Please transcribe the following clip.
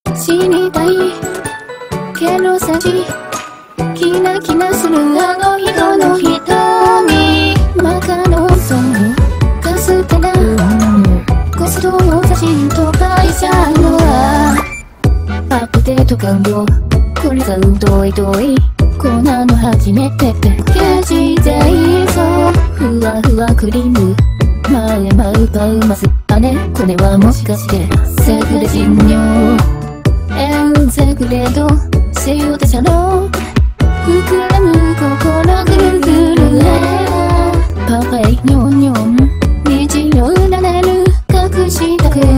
死にたいけどさじキラキラするあの人の瞳マカロンソンカステラコストの写真とかいちゃうのはアップデート完了これが遠い遠いこんなの初めてってケチでいいぞふわふわクリーム前マウパウマスあれこれはもしかしてセグレ人形エンセグレドセヨテシャロ膨らむ心ぐるぐるパパイニョンニョン虹を売られる隠したく